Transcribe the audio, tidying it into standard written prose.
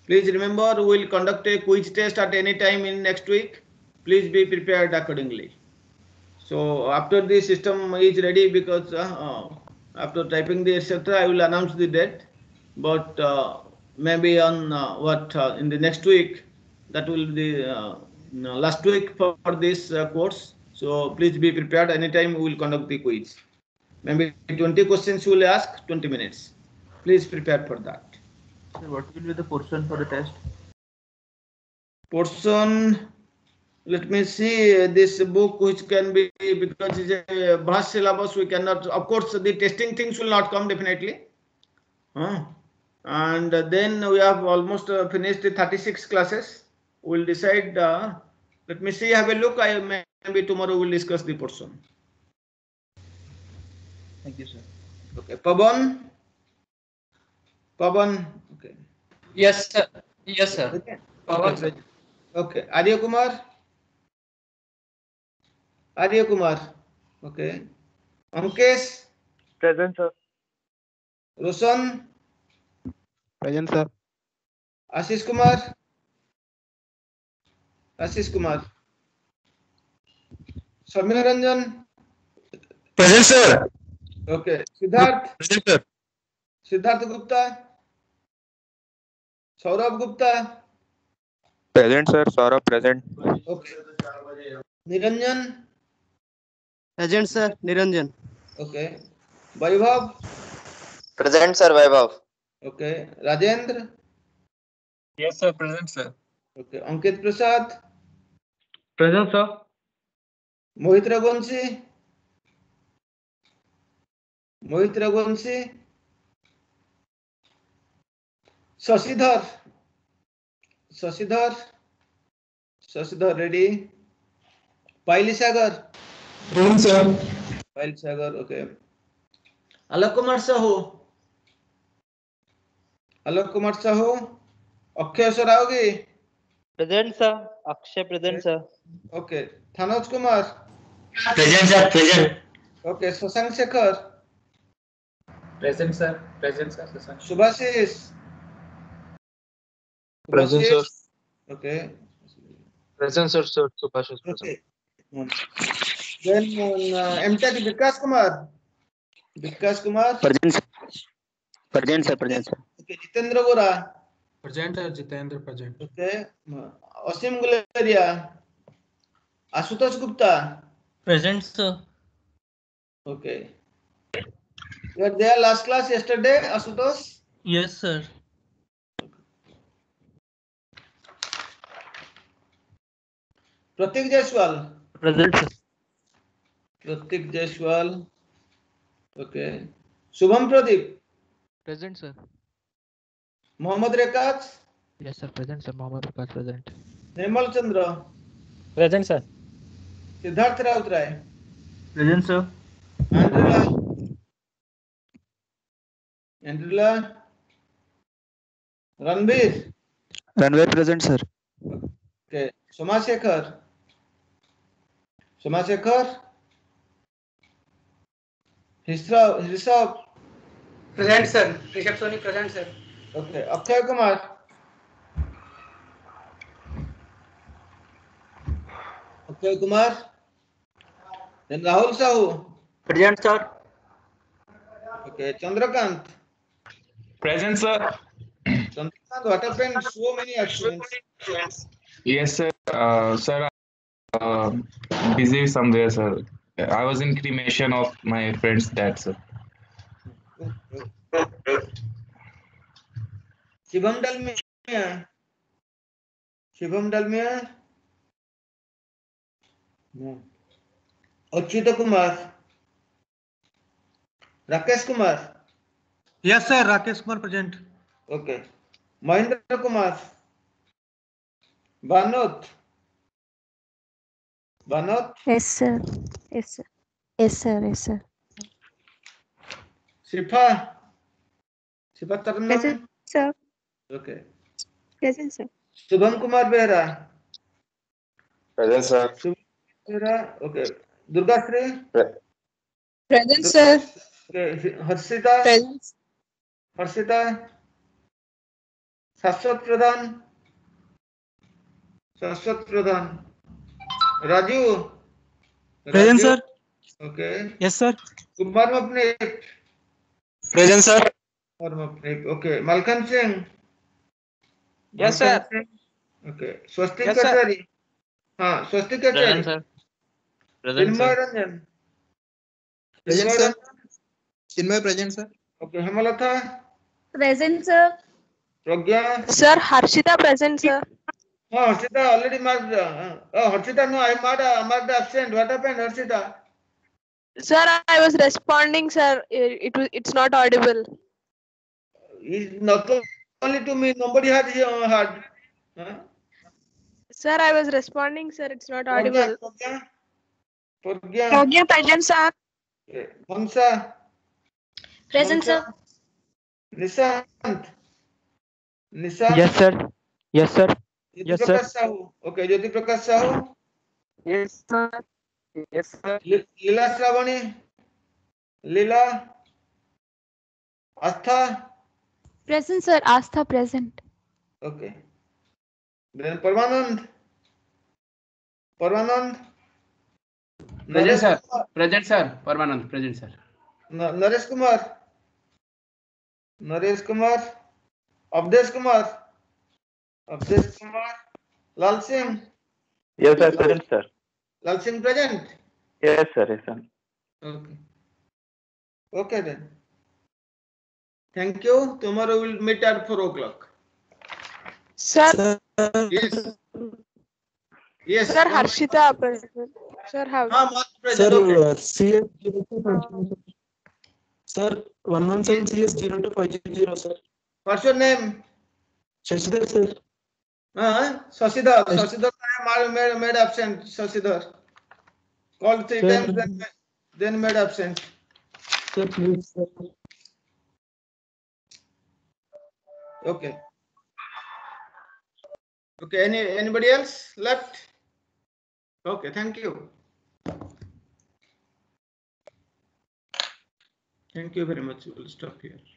Please remember, we will conduct a quiz test at any time in next week. Please be prepared accordingly. So after the system is ready, because after typing the etc., I will announce the date. But maybe on in the next week, that will be last week for this course. So please be prepared. Anytime we will conduct the quiz. Maybe 20 questions we will ask, 20 minutes. Please prepare for that. So what will be the portion for the test? Portion, let me see this book, which can be, because it's a vast syllabus, we cannot, of course the testing things will not come definitely. And then we have almost finished the 36 classes. We'll decide, let me see, have a look. Maybe tomorrow we'll discuss the portion. Thank you, sir. Okay, Pavan. Okay. Yes, sir. Yes, sir. Okay. Pavan, sir. Okay, Arya Kumar. Okay. Ankesh. Present, sir. Roshan. Present, sir. Ashish Kumar. Samir Ranjan. Present, sir. Okay. Siddharth. Present, sir. Siddharth Gupta. Saurabh Gupta. Present, sir. Saurabh, present. Okay. Niranjan. Present, sir. Niranjan. Okay. Vaibhav. Present, sir. Vaibhav. Okay. Rajendra. Yes, sir. Present, sir. Okay. Ankit Prasad. Present, sir. Mohit Raghuvanshi. Sasidhar ready. Paili Sagar. Present, sir. Okay. Alok Kumar Sahu. Akshay Saraugi. Present, sir. Akshay, present, sir. Okay. Thanoj Kumar. Present, sir. Present. Okay. Sasank Shekhar. Present, sir. Subhashish. Present, sir. Okay. Present, sir. Subhash is present. Okay. Then MTech Vikas Kumar. Present, sir. Okay. Jitendra Gora. Present, sir. Jitendra, present. Okay. Asim Guleria. Ashutosh Gupta. Present, sir. Okay. You were there last class yesterday, Ashutosh? Yes, sir. Pratik Jaiswal. Present, sir. Pratik Jaiswal. Okay. Shubham Pradeep. Present, sir. Mohammad Rekaz. Yes, sir. Present, sir. Mohammad Vikas, present. Nirmal Chandra. Present, sir. Siddharth Rautrai. Present, sir. Andrula. Ranbir. Ranveer present, sir. Okay. Somasekhar. Rishabh. Present, sir. Rishabh Soni, present, sir. Okay. Akshay Kumar. Then Rahul Sahu. Present, sir. Okay. Chandrakant. Present, sir. Chandrakant, what happened? So many accidents. Yes, sir. Sir, busy somewhere, sir. I was in cremation of my friend's dad, sir. Shibam Dalmia. No. Achyuta Kumar. Rakesh Kumar. Yes, sir. Rakesh Kumar, present. Okay. Mahindra Kumar. Banot. Yes, sir. Shifa Tarnam. Present, sir. Okay. Present, sir. Shubham Kumar Behra. Present, sir. Okay. Durga Sri. Present, sir. Okay. Harshita. Present. Shashwat Pradhan. Shashwat Pradhan. Raju. Present, Raju. sir. Okay. Yes, sir. Kumar Mapnik. Present, sir. Kumar Mapnik. Okay. Malkan Singh. Yes, Malkan sir. Singh. Okay. Swastik Yes, sir. Kachari. हाँ स्वस्तिक Present, कचहरी. sir. Present, Chinmay sir. Ranjan. Present, Chinmay sir. Ranjan. Chinmay present, sir. Okay. Hemlata. Present, sir. Pragya. Sir, Harshita present, sir. Oh, Harshita already marked. Oh, Harshita, no, I marked absent. What happened, Harshita? Sir, I was responding, sir. It's not audible. It's not only to me. Nobody had heard. Huh? Sir, I was responding, sir. It's not audible. Pragya. Pragya present, sir. Hamsa. Present, Hamsa. sir. Nishant. Nishant. Yes, sir. Yes, sir. Jyoti Yes, sir. Prakash Sahu. Okay, Jyoti Prakash Sahu. Yes, sir. Yes, sir. Leela Shravani. Leela. Astha. Present, sir. Astha present. Okay. Then Parmanand. Parmanand. Present, sir. Kumar. Present, sir. Parmanand, present, sir. Naresh Kumar. Naresh Kumar. Avdesh Kumar. Avdesh Kumar. Lal Singh. Yes, sir. Present, sir. Lal Singh present. Yes, sir. Yes, sir. Okay. Okay then. Thank you. Tomorrow we'll meet at 4 o'clock. Sir, Yes. Yes. sir, Harshita present. Sir, how? Mark present. Okay. CS 0250. Sir, 117 CS 02500, sir. What's your name? Shashidhar, sir. Sasidhar. Sasidhar I made absent. Sasidhar. Called 3 Sir. times, then made absent. Sir, please, sir. Okay. Okay. Anybody else left? Okay. Thank you. Thank you very much. We'll stop here.